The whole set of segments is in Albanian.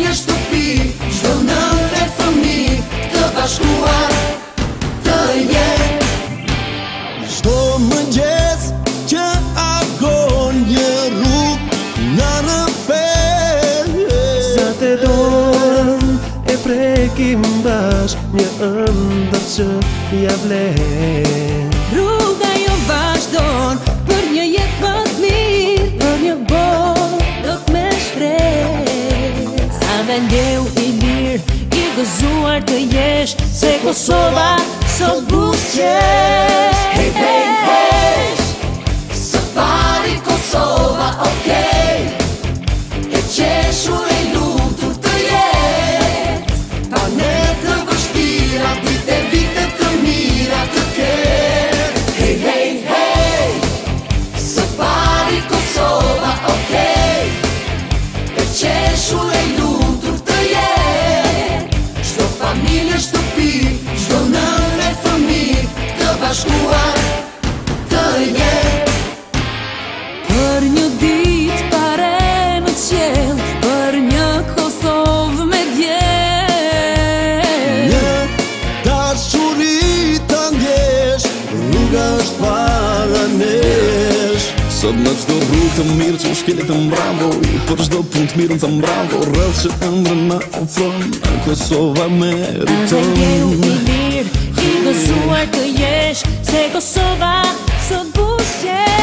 familje shtëpi, çdo nën e fëmijë të bashkuar të jetë. Çdo mëngjes që agon një rrugë nga në fe, sa të dorën e prekim bashk një ëndër që ja vlen. Rruga jo vazhdon për një jetë më të mirë, për një botë me shpresë. Sa dhe ndeu i lirë, i gëzuar të jesh, se Kosova sot buzëqesh. Hey, hey, hey, së pari Kosova, okej, e qeshur e lutur të jetë, pa ne të vështira, dite vite të mira të ketë. Hey, hey, hey, së pari Kosova, okej, e qeshur e lutur të jetë, çdo familje shtëpi, çdo nën e fëmijë të bashkuar të jetë. Për një ditë pare në qiell, për një Kosovë me djel. Një dashuri të ndjesh, rruga është para nesh. Sot në çdo rrugë të mirë që shkelet të mbravoj, për çdo punë të mirë të mbravoj, rrëth që ëndrën na ofron, Kosova Dhe meriton. ndeu i lirë, i gëzuar të jesh, se Kosova sot buzëqesh.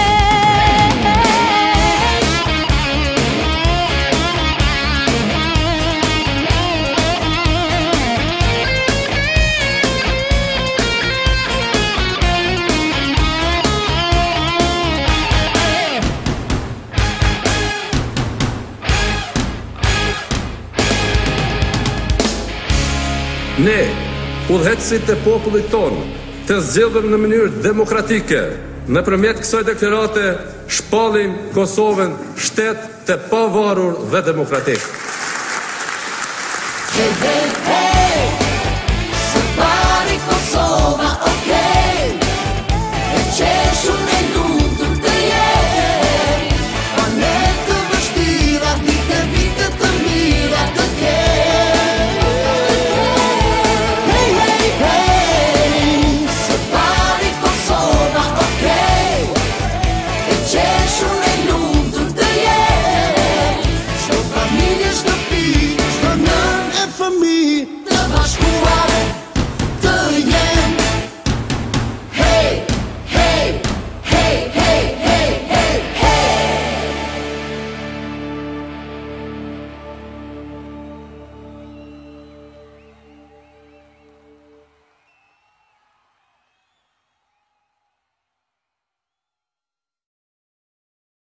Ne, udhëheqësit e popullit tonë, të zgjedhur në mënyrë demokratike, nëpërmjet kësaj deklarate shpallim Kosovën shtet të pavarur dhe demokratik. Hey, hey,